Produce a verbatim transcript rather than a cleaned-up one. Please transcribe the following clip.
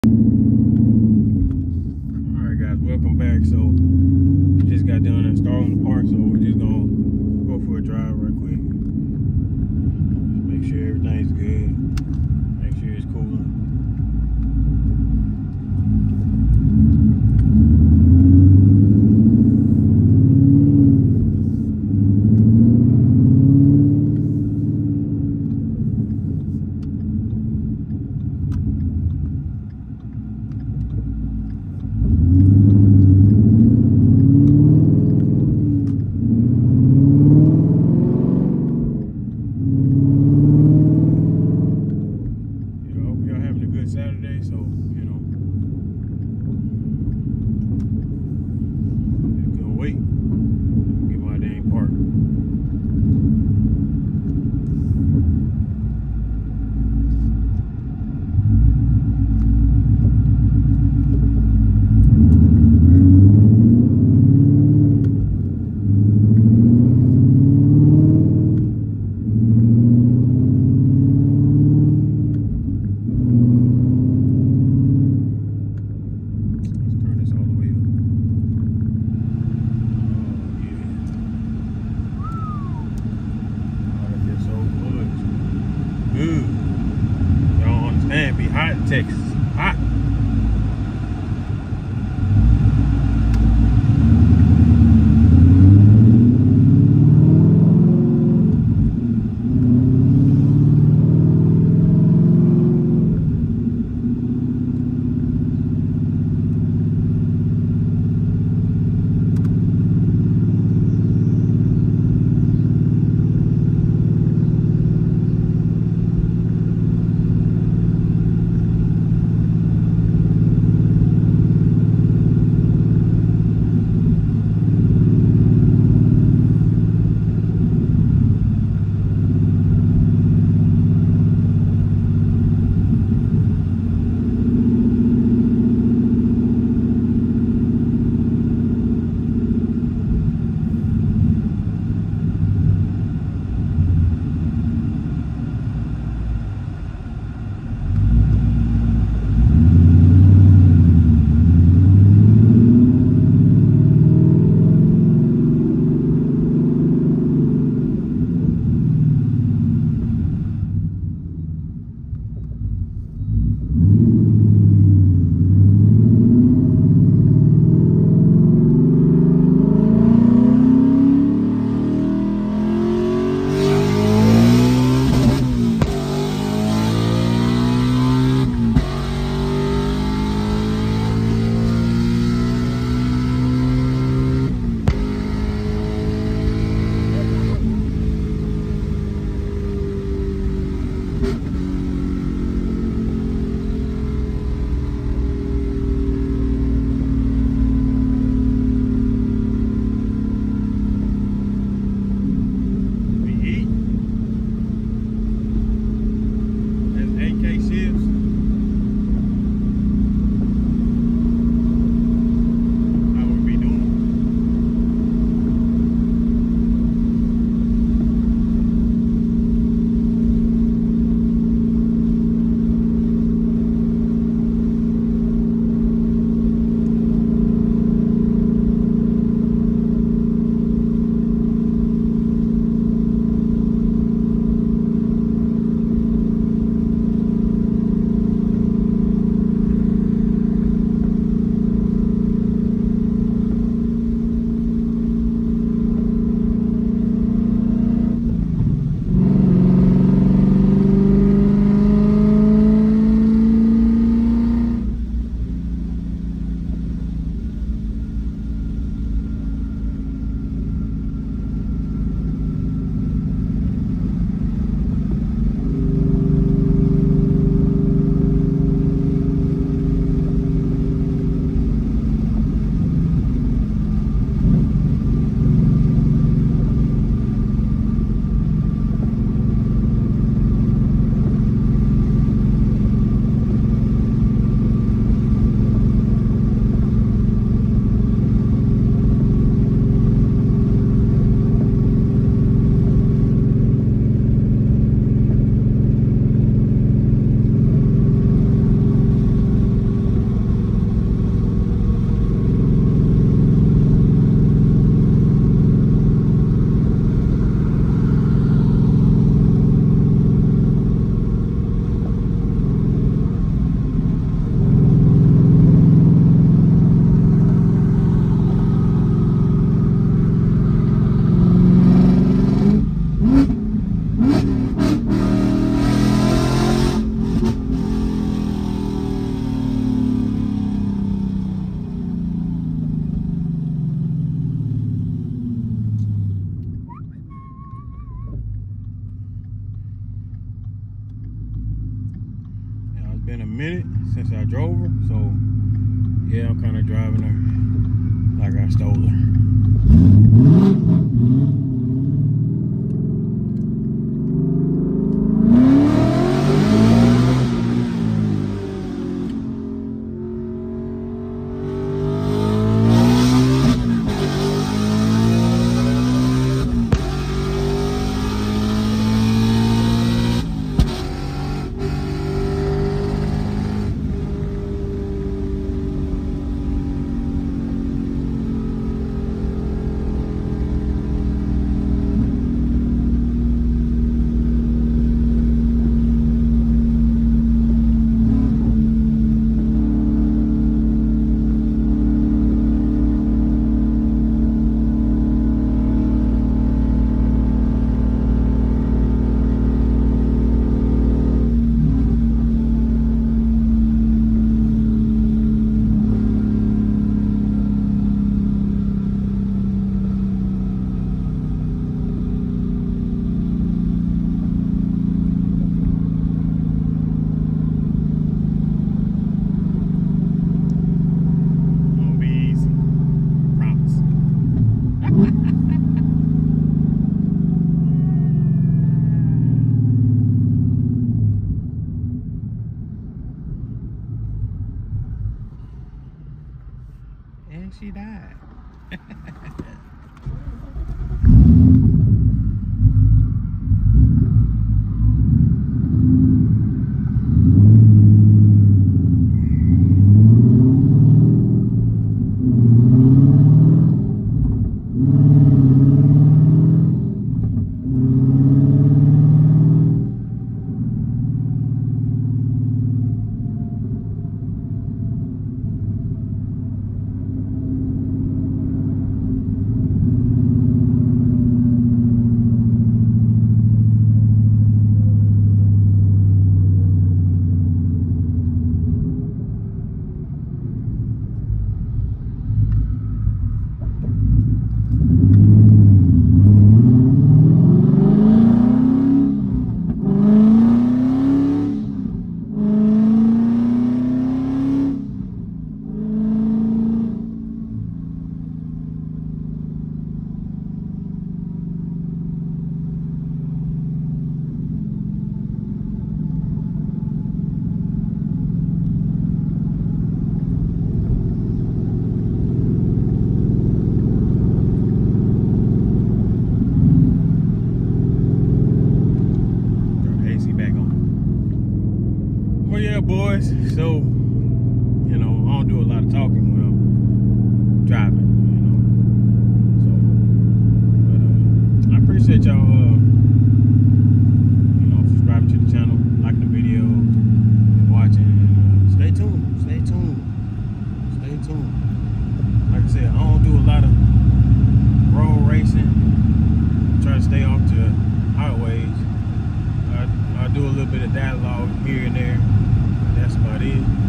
Alright guys, welcome back. So we just got done installing the park, so we're just gonna go for a drive right quick. Make sure everything's good. Make sure it's cooler. Saturday, so you know, just gonna wait, get my dang park. Good. Y'all don't understand. Be hot in Texas. Hot. I drove her. So yeah, I'm kind of driving her like I stole her. And she died. Boys, so you know, I don't do a lot of talking when I'm driving, you know. So, but uh, I appreciate y'all, uh, you know, subscribing to the channel, liking the video, and watching. And, uh, stay tuned, stay tuned, stay tuned. Like I said, I don't do a lot of road racing. I try to stay off the highways. I, I do a little bit of dialogue here and there. That's about it.